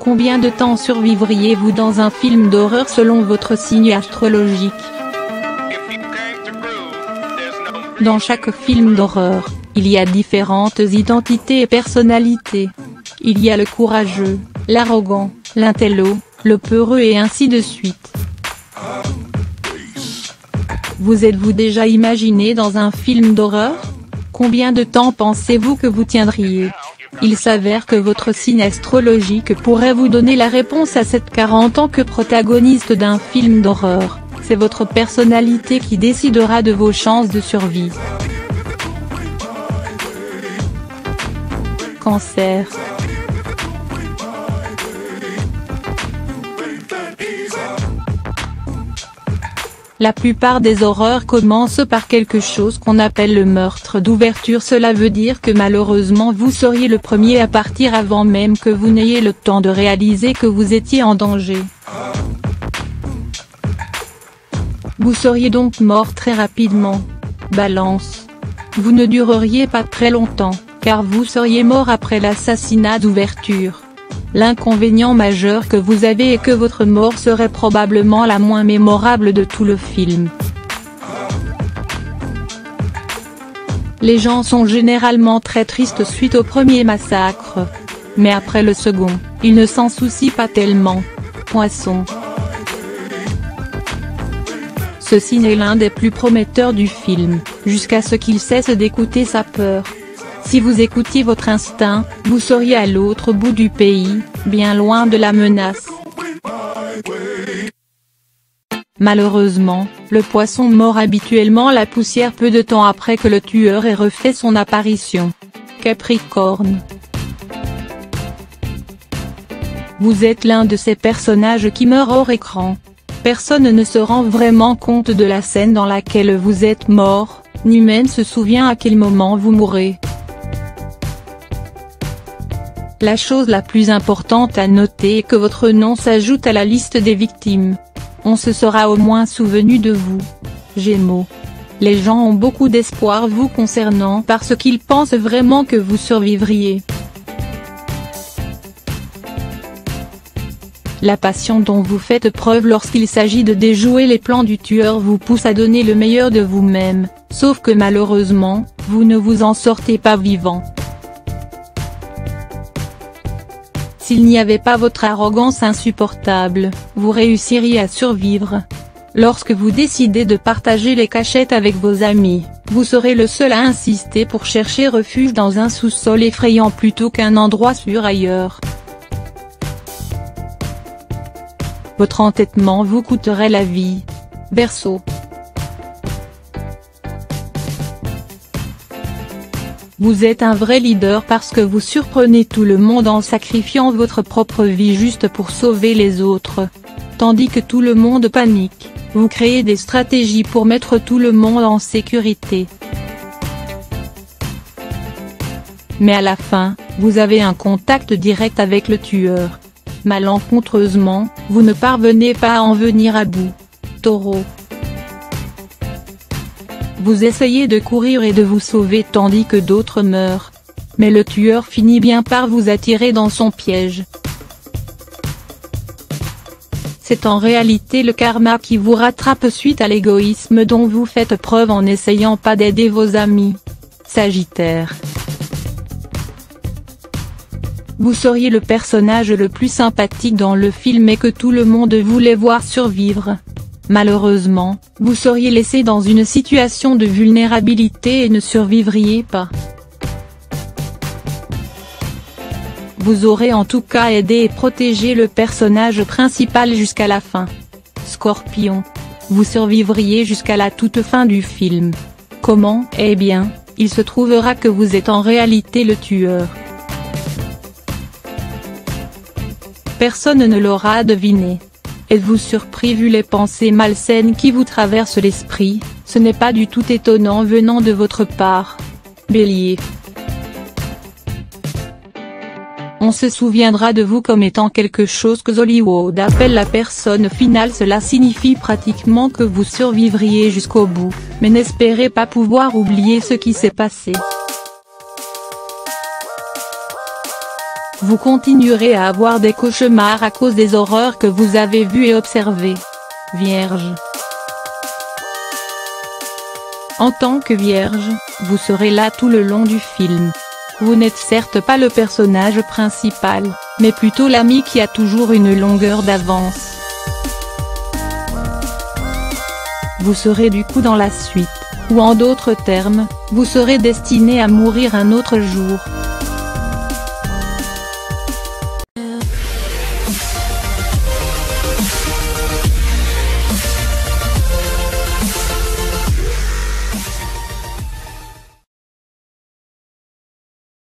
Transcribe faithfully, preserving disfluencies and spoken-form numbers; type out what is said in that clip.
Combien de temps survivriez-vous dans un film d'horreur selon votre signe astrologique? Dans chaque film d'horreur, il y a différentes identités et personnalités. Il y a le courageux, l'arrogant, l'intello, le peureux et ainsi de suite. Vous êtes-vous déjà imaginé dans un film d'horreur? Combien de temps pensez-vous que vous tiendriez? Il s'avère que votre signe astrologique pourrait vous donner la réponse à cette car en tant que protagoniste d'un film d'horreur, c'est votre personnalité qui décidera de vos chances de survie. Cancer. La plupart des horreurs commencent par quelque chose qu'on appelle le meurtre d'ouverture. Cela veut dire que malheureusement vous seriez le premier à partir avant même que vous n'ayez le temps de réaliser que vous étiez en danger. Vous seriez donc mort très rapidement. Balance. Vous ne dureriez pas très longtemps, car vous seriez mort après l'assassinat d'ouverture. L'inconvénient majeur que vous avez est que votre mort serait probablement la moins mémorable de tout le film. Les gens sont généralement très tristes suite au premier massacre. Mais après le second, ils ne s'en soucient pas tellement. Poisson. Ce signe est l'un des plus prometteurs du film, jusqu'à ce qu'il cesse d'écouter sa peur. Si vous écoutiez votre instinct, vous seriez à l'autre bout du pays, bien loin de la menace. Malheureusement, le poisson mord habituellement la poussière peu de temps après que le tueur ait refait son apparition. Capricorne. Vous êtes l'un de ces personnages qui meurent hors écran. Personne ne se rend vraiment compte de la scène dans laquelle vous êtes mort, ni même se souvient à quel moment vous mourrez. La chose la plus importante à noter est que votre nom s'ajoute à la liste des victimes. On se sera au moins souvenu de vous. Gémeaux. Les gens ont beaucoup d'espoir vous concernant parce qu'ils pensent vraiment que vous survivriez. La passion dont vous faites preuve lorsqu'il s'agit de déjouer les plans du tueur vous pousse à donner le meilleur de vous-même, sauf que malheureusement, vous ne vous en sortez pas vivant. S'il n'y avait pas votre arrogance insupportable, vous réussiriez à survivre. Lorsque vous décidez de partager les cachettes avec vos amis, vous serez le seul à insister pour chercher refuge dans un sous-sol effrayant plutôt qu'un endroit sûr ailleurs. Votre entêtement vous coûterait la vie. Verseau. Vous êtes un vrai leader parce que vous surprenez tout le monde en sacrifiant votre propre vie juste pour sauver les autres. Tandis que tout le monde panique, vous créez des stratégies pour mettre tout le monde en sécurité. Mais à la fin, vous avez un contact direct avec le tueur. Malencontreusement, vous ne parvenez pas à en venir à bout. Taureau. Vous essayez de courir et de vous sauver tandis que d'autres meurent. Mais le tueur finit bien par vous attirer dans son piège. C'est en réalité le karma qui vous rattrape suite à l'égoïsme dont vous faites preuve en n'essayant pas d'aider vos amis. Sagittaire. Vous seriez le personnage le plus sympathique dans le film et que tout le monde voulait voir survivre. Malheureusement, vous seriez laissé dans une situation de vulnérabilité et ne survivriez pas. Vous aurez en tout cas aidé et protégé le personnage principal jusqu'à la fin. Scorpion. Vous survivriez jusqu'à la toute fin du film. Comment? Eh bien, il se trouvera que vous êtes en réalité le tueur. Personne ne l'aura deviné. Êtes-vous surpris vu les pensées malsaines qui vous traversent l'esprit? Ce n'est pas du tout étonnant venant de votre part. Bélier. On se souviendra de vous comme étant quelque chose que Hollywood appelle la personne finale. Cela signifie pratiquement que vous survivriez jusqu'au bout, mais n'espérez pas pouvoir oublier ce qui s'est passé. Vous continuerez à avoir des cauchemars à cause des horreurs que vous avez vues et observées. Vierge. En tant que Vierge, vous serez là tout le long du film. Vous n'êtes certes pas le personnage principal, mais plutôt l'ami qui a toujours une longueur d'avance. Vous serez du coup dans la suite, ou en d'autres termes, vous serez destiné à mourir un autre jour.